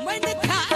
ไม่นึกขา